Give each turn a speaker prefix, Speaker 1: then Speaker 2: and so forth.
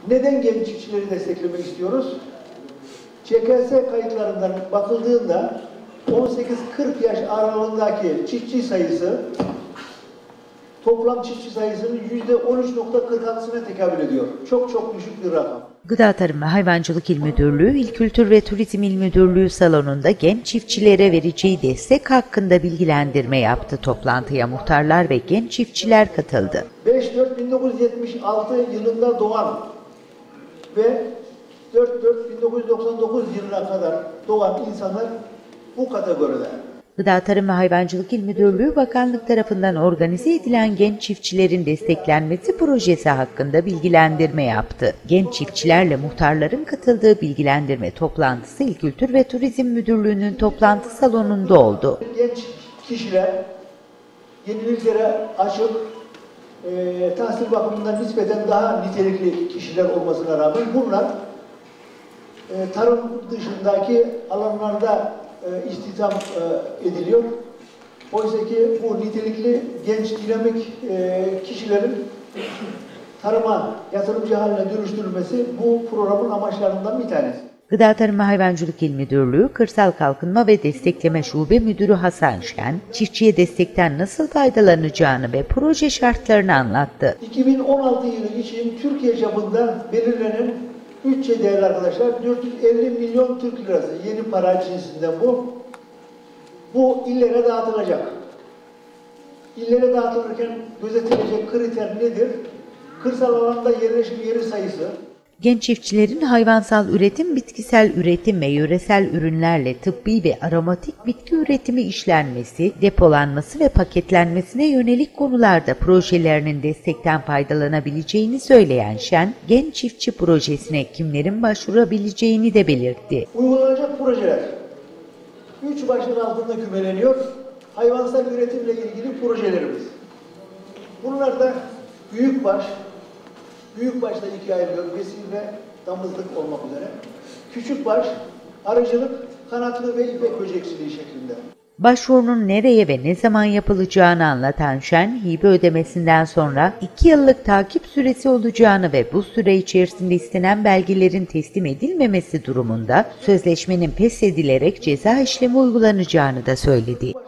Speaker 1: Neden genç çiftçileri desteklemek istiyoruz? ÇKS kayıtlarından bakıldığında 18-40 yaş aralığındaki çiftçi sayısı toplam çiftçi sayısının %13.46'sına tekabül ediyor. Çok düşük bir rakam.
Speaker 2: Gıda Tarım ve Hayvancılık İl Müdürlüğü, İl Kültür ve Turizm İl Müdürlüğü salonunda genç çiftçilere vereceği destek hakkında bilgilendirme yaptı. Toplantıya muhtarlar ve genç çiftçiler katıldı.
Speaker 1: 5-4-1976 yılında doğan ve 4-4-1999 yılına kadar doğan insanlar bu kategoride.
Speaker 2: Gıda Tarım ve Hayvancılık İl Müdürlüğü, bakanlık tarafından organize edilen genç çiftçilerin desteklenmesi projesi hakkında bilgilendirme yaptı. Genç çiftçilerle muhtarların katıldığı bilgilendirme toplantısı İl Kültür ve Turizm Müdürlüğü'nün toplantı salonunda oldu.
Speaker 1: Genç kişiler yeniliklere açık, tahsil bakımından nispeten daha nitelikli kişiler olmasına rağmen bunlar tarım dışındaki alanlarda istihdam ediliyor. Oysa ki bu nitelikli, genç, dinamik kişilerin tarıma yatırımcı haline dönüştürülmesi bu programın amaçlarından bir tanesi.
Speaker 2: Gıda Tarım ve Hayvancılık İl Müdürlüğü, Kırsal Kalkınma ve Destekleme Şube Müdürü Hasan Şen, çiftçiye destekten nasıl faydalanacağını ve proje şartlarını anlattı.
Speaker 1: 2016 yılı için Türkiye çapında belirlenen bütçe değerli arkadaşlar 450 milyon Türk lirası, yeni para cinsinden bu. Bu illere dağıtılacak. İllere dağıtılırken gözetilecek kriter nedir? Kırsal alanda yerleşim yeri sayısı.
Speaker 2: Genç çiftçilerin hayvansal üretim, bitkisel üretim ve yöresel ürünlerle tıbbi ve aromatik bitki üretimi işlenmesi, depolanması ve paketlenmesine yönelik konularda projelerinin destekten faydalanabileceğini söyleyen Şen, genç çiftçi projesine kimlerin başvurabileceğini de belirtti.
Speaker 1: Uygulanacak projeler 3 başlık altında kümeleniyor. Hayvansal üretimle ilgili projelerimiz. Bunlar da büyükbaşta ikiye ayrılıyor, besin ve damızlık olmak üzere. Küçükbaş, arıcılık, kanatlı ve ipek böcekçiliği şeklinde.
Speaker 2: Başvurunun nereye ve ne zaman yapılacağını anlatan Şen, hibe ödemesinden sonra 2 yıllık takip süresi olacağını ve bu süre içerisinde istenen belgelerin teslim edilmemesi durumunda sözleşmenin peshedilerek ceza işlemi uygulanacağını da söyledi.